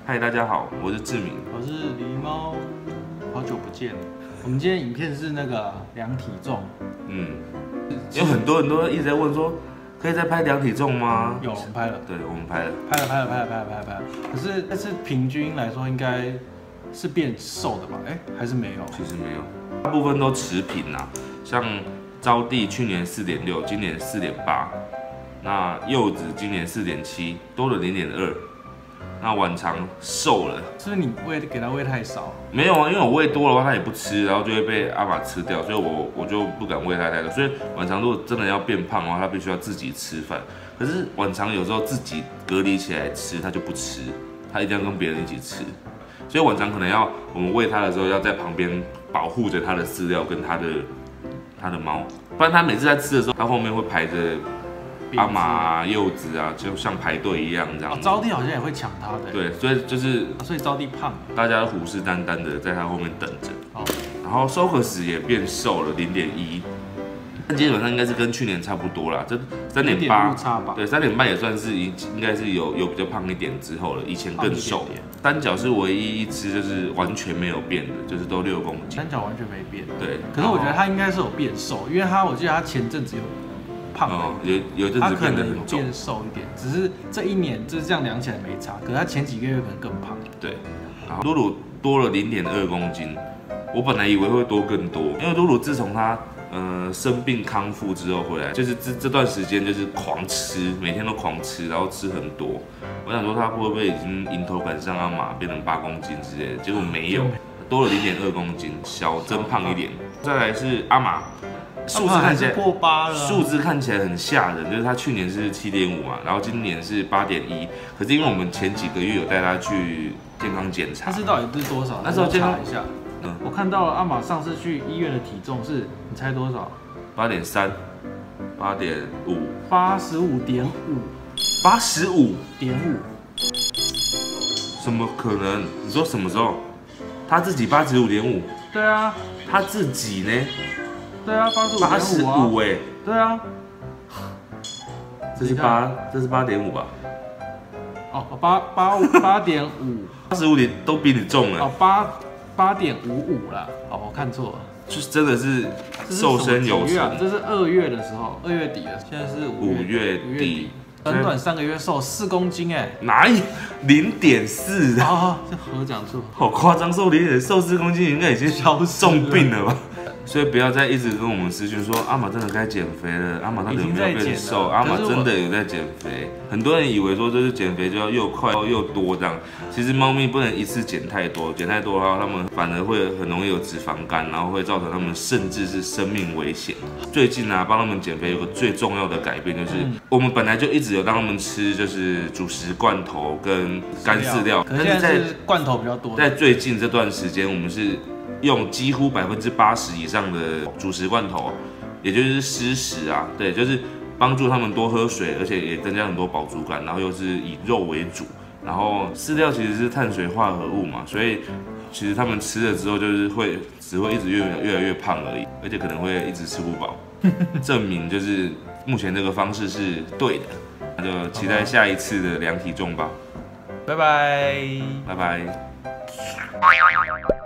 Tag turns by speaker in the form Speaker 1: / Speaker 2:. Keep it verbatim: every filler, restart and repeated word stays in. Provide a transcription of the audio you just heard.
Speaker 1: 嗨，大家好，我是志明，
Speaker 2: 我是狸猫，好久不见。我们今天影片是那个量体重，
Speaker 1: 嗯，有很多人都一直在问说，可以再拍量体重吗？
Speaker 2: 有，我们拍了，
Speaker 1: 对，我们拍了，
Speaker 2: 拍了，拍了，拍了，拍了，拍了，拍了。可是，但是平均来说，应该是变瘦的吧？哎、欸，还是没有？
Speaker 1: 其实没有，大部分都持平啊。像招娣去年四点六，今年四点八，那柚子今年四点七，多了零点二。那晚长瘦了，
Speaker 2: 是不是你喂给它喂太少？
Speaker 1: 没有啊，因为我喂多的话，它也不吃，然后就会被阿玛吃掉，所以我我就不敢喂它太多。所以晚长如果真的要变胖的话，它必须要自己吃饭。可是晚长有时候自己隔离起来吃，它就不吃，它一定要跟别人一起吃。所以晚长可能要我们喂它的时候，要在旁边保护着它的饲料跟它的它的猫，不然它每次在吃的时候，它后面会排着阿玛啊、柚子啊，就像排队一样这样。
Speaker 2: 哦，招娣好像也会抢它的。
Speaker 1: 对，所以就是，
Speaker 2: 哦、所以招娣胖，
Speaker 1: 大家虎视眈眈的在它后面等着。
Speaker 2: 哦，
Speaker 1: 然后 Socus 也变瘦了零点一，基本上应该是跟去年差不多啦。这三点八，对，三点八也算是应应该是有有比较胖一点之后了，以前更瘦。
Speaker 2: 点点
Speaker 1: 单脚是唯一一只就是完全没有变的，就是都六公斤。
Speaker 2: 单脚完全没变。
Speaker 1: 对，
Speaker 2: 可是我觉得它应该是有变瘦，因为它我记得它前阵子有。胖哦，
Speaker 1: 有有阵子变得很重，
Speaker 2: 变瘦一点，只是这一年就是这样量起来没差，可是他前几个月可能更胖。
Speaker 1: 对，然后露露多了零点二公斤，我本来以为会多更多，因为露露自从她呃生病康复之后回来，就是这这段时间就是狂吃，每天都狂吃，然后吃很多。我想说她会不会已经迎头赶上阿玛变成八公斤之类的，结果没有，多了零点二公斤，小增胖一点。再来是阿玛。数字看起来
Speaker 2: 过八了，
Speaker 1: 数字看起来很吓人，就是他去年是七点五嘛，然后今年是八点一。可是因为我们前几个月有带他去健康检查，
Speaker 2: 他是到底是多少？
Speaker 1: 那时候健康
Speaker 2: 查一下。嗯，我看到了阿玛上次去医院的体重是，你猜多少？
Speaker 1: 八点三，八点五，
Speaker 2: 八十五点五，
Speaker 1: 八十五
Speaker 2: 点五，
Speaker 1: 怎么可能？你说什么时候？他自己八十五点五？
Speaker 2: 对啊，
Speaker 1: 他自己呢？
Speaker 2: 对啊，八十五点五啊。
Speaker 1: 八十五哎，
Speaker 2: 对啊，
Speaker 1: 这是八，这是八点五吧？
Speaker 2: 哦，八八五八点五，
Speaker 1: 八十五点都比你重了。
Speaker 2: 哦，八八点五五啦。哦，我看错了，
Speaker 1: 就是真的是瘦身有成。
Speaker 2: 这是二月的时候，二月底了，现在是
Speaker 1: 五月底。
Speaker 2: 短短三个月瘦四公斤哎，
Speaker 1: 哪有零点四
Speaker 2: 啊？这我讲错，
Speaker 1: 好夸张，瘦零点瘦四公斤，应该已经重病了吧？所以不要再一直跟我们私讯说阿玛真的该减肥了，阿玛他有没有变瘦？阿玛真的有在减肥。很多人以为说就是减肥就要又快又多这样，其实猫咪不能一次减太多，减太多的话，它们反而会很容易有脂肪肝，然后会造成它们甚至是生命危险。最近啊，帮他们减肥有个最重要的改变就是，我们本来就一直有让他们吃就是主食罐头跟干饲料，
Speaker 2: 但是在罐头比较多。
Speaker 1: 在最近这段时间，我们是用几乎百分之八十以上的主食罐头，也就是湿食啊，对，就是帮助他们多喝水，而且也增加很多饱足感，然后又是以肉为主，然后饲料其实是碳水化合物嘛，所以其实他们吃了之后就是会只会一直越越来越胖而已，而且可能会一直吃不饱，证明就是目前这个方式是对的，那就期待下一次的量体重吧，
Speaker 2: 拜拜，
Speaker 1: 拜拜。